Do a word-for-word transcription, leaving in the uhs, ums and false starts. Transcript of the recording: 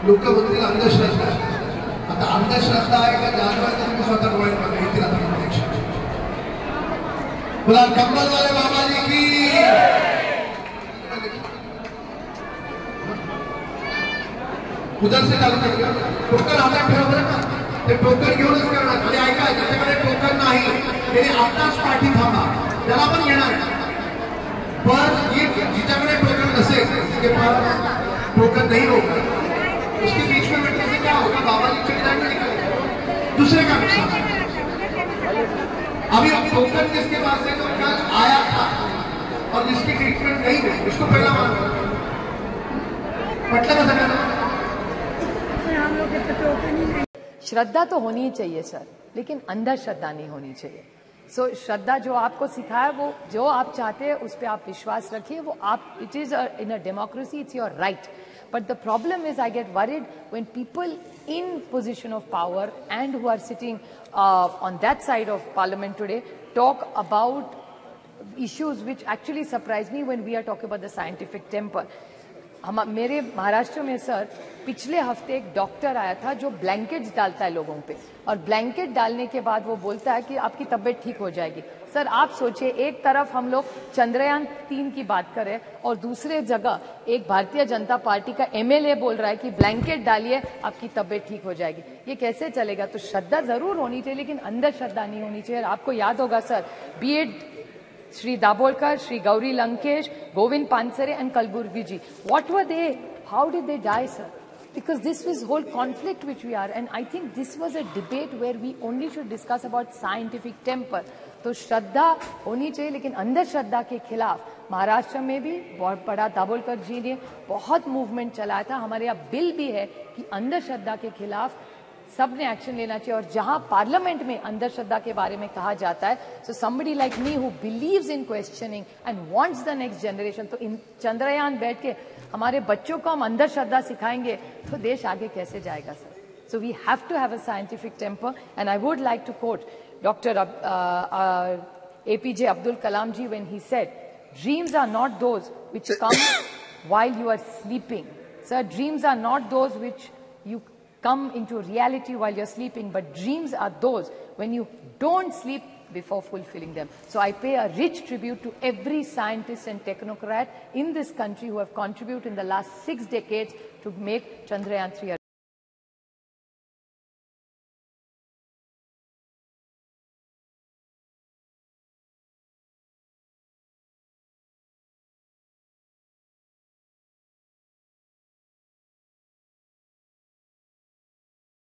लोक म्हणतील अंधश्रद्धा. आता अंधश्रद्धा आहे का जानवर तुम्ही स्वतः डोळ्यात बघा. येतील आता प्रत्यक्ष. बोला कंबल वाले बाबाजी की. उधर से चालू करूया. टोकन हातात ठेवा बरं का. ते टोकन घेऊनच करणार. आणि ऐका ज्याच्याकडे टोकन नाही त्याने आताच पाठी थांबा. त्याला पण घेणार. पर ये जिच्याकडे टोकन नसेल उसके पास टोकन नहीं होगा. उसके बीच में बैठने से क्या होगा. बाबा जी चले जाएंगे निकल दूसरे का नुकसान. अभी टोकन जिसके पास है तो कल आया था और जिसकी ट्रीटमेंट नहीं हुई उसको पहला मानो. मतलब ऐसा श्रद्धा तो होनी ही चाहिए सर, लेकिन अंधश्रद्धा नहीं होनी चाहिए. सो so, श्रद्धा जो आपको सिखाया वो जो आप चाहते हैं उस पर आप विश्वास रखिए. वो आप it is in a democracy it's your right. But the problem is I get worried when people in position of power and who are sitting uh, on that side of parliament today talk about issues which actually surprise me when we are talking about the scientific temper. हम मेरे महाराष्ट्र में sir पिछले हफ्ते एक doctor आया था जो blankets डालता है लोगों पे और ब्लैंकेट डालने के बाद वो बोलता है कि आपकी तबीयत ठीक हो जाएगी. सर आप सोचिए एक तरफ हम लोग चंद्रयान तीन की बात करें और दूसरे जगह एक भारतीय जनता पार्टी का एमएलए बोल रहा है कि ब्लैंकेट डालिए आपकी तबीयत ठीक हो जाएगी. ये कैसे चलेगा. तो श्रद्धा जरूर होनी चाहिए लेकिन अंधश्रद्धा नहीं होनी चाहिए. आपको याद होगा सर बी एड Shri Dabholkar, Shri Gauri Lankesh, Govind Pansare and Kalburgi ji. What were they? How did they die, sir? Because this was whole conflict which we are. And I think this was a debate where we only should discuss about scientific temper. तो श्रद्धा होनी चाहिए लेकिन अंधश्रद्धा के खिलाफ महाराष्ट्र में भी बहुत बड़ा दाभोलकर जी ने बहुत मूवमेंट चलाया था. हमारे यहाँ बिल भी है कि अंधश्रद्धा के खिलाफ सबने एक्शन लेना चाहिए. और जहां पार्लियामेंट में अंधश्रद्धा के बारे में कहा जाता है so somebody like me who believes in questioning and wants the next generation. तो इन चंद्रयान बैठ के हमारे बच्चों को हम अंधश्रद्धा सिखाएंगे तो देश आगे कैसे जाएगा sir. So we have to have a scientific temper and I would like to quote doctor APJ Abdul Kalam ji when he said dreams are not those which come while you are sleeping. Sir dreams are not those which you come into reality while you're sleeping, but dreams are those when you don't sleep before fulfilling them. So I pay a rich tribute to every scientist and technocrat in this country who have contributed in the last six decades to make Chandrayaan three